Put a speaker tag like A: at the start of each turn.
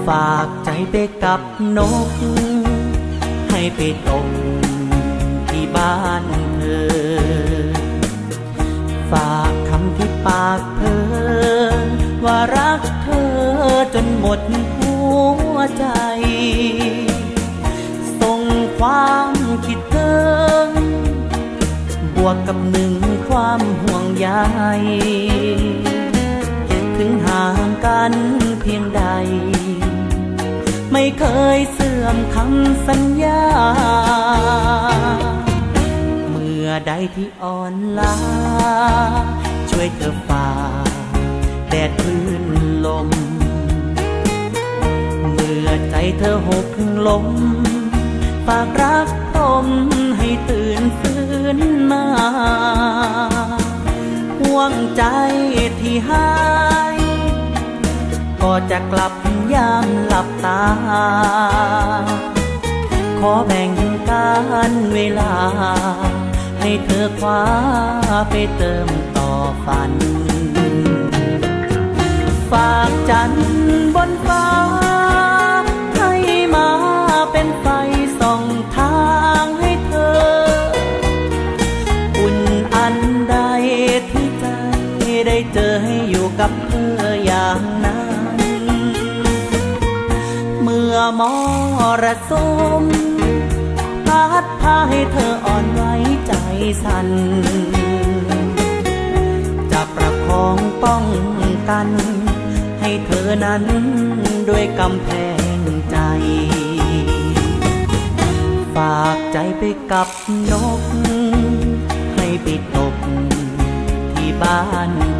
A: ฝากใจไปกับนกให้ไปตกที่บ้านเธอฝากคำที่ปากเพ้อว่ารักเธอจนหมดหัวใจส่งความคิดถึงบวกกับหนึ่งความห่วงใยถึงห่างกันเพียงใดไม่เคยเสื่อมคำสัญญาเมื่อใดที่อ่อนล้าช่วยเธอฝ่าแดดคลื่นลมเมื่อใจเธอหกล้มฝากรักผมให้ตื่นฟื้นมาห่วงใจที่หายก็จะกลับยามหลับตาขอแบ่งการเวลาให้เธอคว้าไปเติมต่อฝันฝากจันทร์บนฟ้าให้มาเป็นไฟส่องทางให้เธออุ่นอันใดที่ใจได้เจอให้อยู่กับเธออย่างนั้นเมื่อมรสุมพัดพาให้เธออ่อนไหวใจสั่นจะประคองป้องกันให้เธอนั้นด้วยกำแพงใจฝากใจไปกับนกให้ไปตกที่บ้าน